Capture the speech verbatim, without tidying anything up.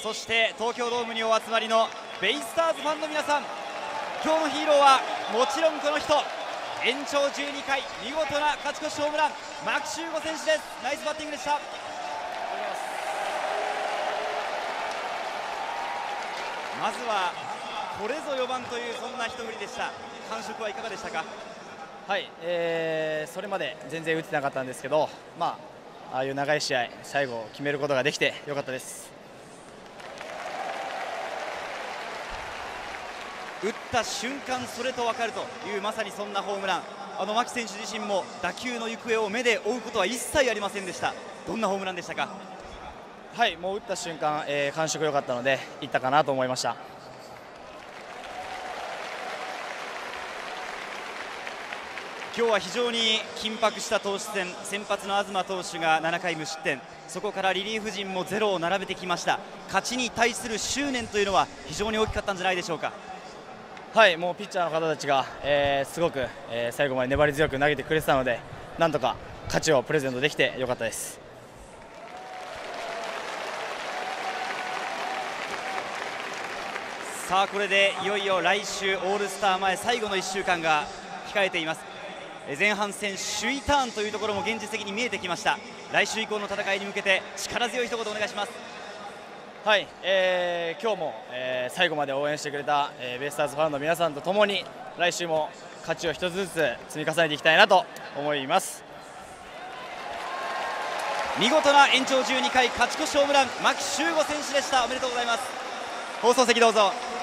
そして東京ドームにお集まりのベイスターズファンの皆さん、今日のヒーローはもちろんこの人、延長じゅうにかい見事な勝ち越しホームラン、牧秀悟選手です。ナイスバッティングでした。まずはこれぞよばんというそんな一振りでした。感触はいかがでしたか？ はい、えー、それまで全然打ってなかったんですけど、まあ、ああいう長い試合最後決めることができてよかったです。 打った瞬間それと分かるというまさにそんなホームラン、あの牧選手自身も打球の行方を目で追うことは一切ありませんでした。どんなホームランでしたか？ はい、もう打った瞬間、えー、感触良かったのでいったかなと思いました。 今日は非常に緊迫した投手戦、先発の東投手がななかい無失点、そこからリリーフ陣もゼロを並べてきました。勝ちに対する執念というのは非常に大きかったんじゃないでしょうか？ はい、もうピッチャーの方たちが、えー、すごく、えー、最後まで粘り強く投げてくれてたので、なんとか勝ちをプレゼントできてよかったです。 さあこれでいよいよ来週オールスター前最後のいっしゅうかんが控えています。前半戦首位ターンというところも現実的に見えてきました。来週以降の戦いに向けて力強い一言お願いします。 はい、えー、今日も、えー、最後まで応援してくれた、えー、ベイスターズファンの皆さんとともに来週も勝ちを一つずつ積み重ねていきたいなと思います。 見事な延長じゅうにかい勝ち越しホームラン、牧秀悟選手でした。おめでとうございます。放送席どうぞ。